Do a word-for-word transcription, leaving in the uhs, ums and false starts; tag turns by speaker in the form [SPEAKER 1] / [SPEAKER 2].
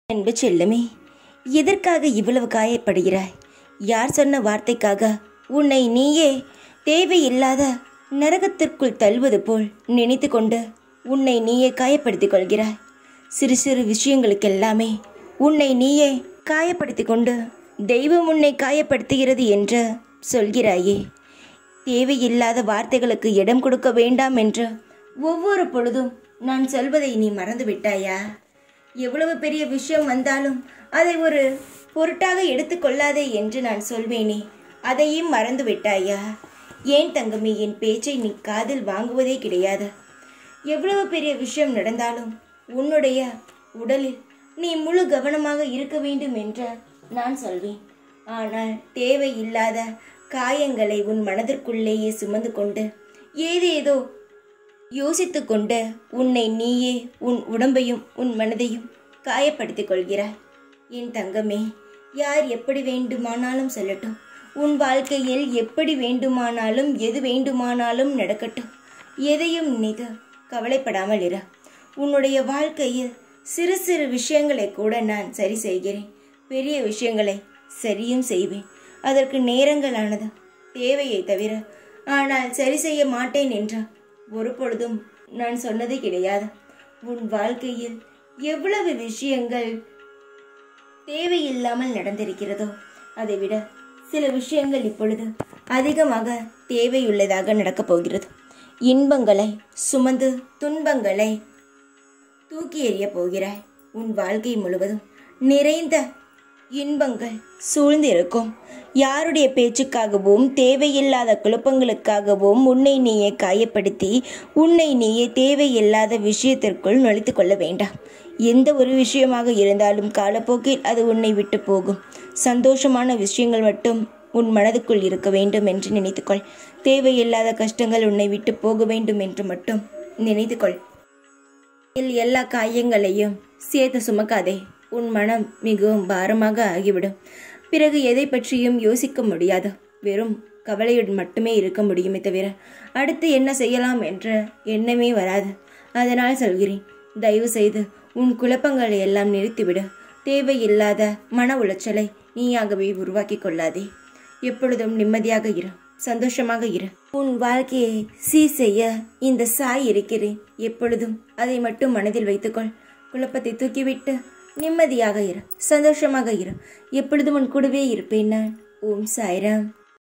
[SPEAKER 1] அன்பு செல்லமே, எதற்காக இவ்வளவு காயப்படுகிறாய்? யார் சொன்ன வார்த்தைக்காக உன்னை நீயே தேவையில்லாத நரகத்திற்குள் தள்ளுவது போல் நினைத்து கொண்டு உன்னை நீயே காயப்படுத்திக் கொள்கிறாய்? சிறு சிறு விஷயங்களுக்கெல்லாமே உன்னை நீயே காயப்படுத்தி கொண்டு தெய்வம் உன்னை காயப்படுத்துகிறது என்று சொல்கிறாயே. தேவையில்லாத வார்த்தைகளுக்கு இடம் கொடுக்க வேண்டாம் என்று ஒவ்வொரு பொழுதும் நான் சொல்வதை நீ மறந்து விட்டாயா? எவ்வளவு பெரிய விஷயம் வந்தாலும் அதை ஒரு பொருட்டாக எடுத்துக்கொள்ளாதே என்று நான் சொல்வேனே, அதையும் மறந்து விட்டாயா? ஏன் தங்கமே, என் பேச்சை நீ காதில் வாங்குவதே கிடையாது? எவ்வளவு பெரிய விஷயம் நடந்தாலும் உன்னுடைய உடலில் நீ முழு கவனமாக இருக்க வேண்டும் என்று நான் சொல்வேன். ஆனால் தேவையில்லாத காயங்களை உன் மனதிற்குள்ளேயே சுமந்து கொண்டு ஏதேதோ யோசித்து கொண்டு உன்னை நீயே உன் உடம்பையும் உன் மனதையும் காயப்படுத்திக் கொள்கிறாய். என் தங்கமே, யார் எப்படி வேண்டுமானாலும் சொல்லட்டும், உன் வாழ்க்கையில் எப்படி வேண்டுமானாலும் எது வேண்டுமானாலும் நடக்கட்டும், எதையும் நினைத்து கவலைப்படாமல் இரு. உன்னுடைய வாழ்க்கையில் சிறு சிறு விஷயங்களை கூட நான் சரி செய்கிறேன், பெரிய விஷயங்களை சரியும் செய்வேன். அதற்கு நேரங்களானது தேவையை தவிர, ஆனால் சரி செய்ய மாட்டேன் என்று ஒரு பொழுதும் நான் சொன்னது கிடையாது. உன் வாழ்க்கையில் எவ்வளவு விஷயங்கள் தேவையில்லாமல் நடந்திருக்கிறதோ அதை விட சில விஷயங்கள் இப்பொழுது அதிகமாக தேவையுள்ளதாக நடக்கப் போகிறது. இன்பங்களை சுமந்து துன்பங்களை தூக்கி எறிய போகிறாய். உன் வாழ்க்கை முழுவதும் நிறைந்த இன்பங்கள் சூழ்ந்து இருக்கும். யாருடைய பேச்சுக்காகவும் தேவையில்லாத குழப்பங்களுக்காகவும் உன்னை நீயே காயப்படுத்தி உன்னை நீயே தேவையில்லாத விஷயத்திற்குள் நுழைத்து கொள்ள வேண்டாம். எந்த ஒரு விஷயமாக இருந்தாலும் காலப்போக்கில் அது உன்னை விட்டு போகும். சந்தோஷமான விஷயங்கள் மட்டும் உன் மனதுக்குள் இருக்க வேண்டும் என்று நினைத்துக்கொள். தேவையில்லாத கஷ்டங்கள் உன்னை விட்டு போக வேண்டும் என்று மட்டும் நினைத்துக்கொள். எல்லா காயங்களையும் சேர்த்து சுமக்காதே. உன் மனம் மிகவும் பாரமாக ஆகிவிடும். பிறகு எதை பற்றியும் யோசிக்க முடியாது. வெறும் கவலையுடன் மட்டுமே இருக்க முடியுமே தவிர அடுத்து என்ன செய்யலாம் என்ற எண்ணமே வராது. அதனால் சொல்கிறேன், தயவு செய்து உன் குழப்பங்களை எல்லாம் நிறுத்திவிடு. தேவையில்லாத மன உளைச்சலை நீயாகவே உருவாக்கி கொள்ளாதே. எப்பொழுதும் நிம்மதியாக இரு, சந்தோஷமாக இரு. உன் வாழ்க்கையை சீர் செய்ய இந்த சாய் இருக்கிறேன். எப்பொழுதும் அதை மட்டும் மனதில் வைத்துக்கொள். குழப்பத்தை தூக்கிவிட்டு நிம்மதியாக இரு, சந்தோஷமாக இரு. எப்பொழுதும் உன் கூடவே இருப்பேன் நான். ஓம் சாய்ராம்.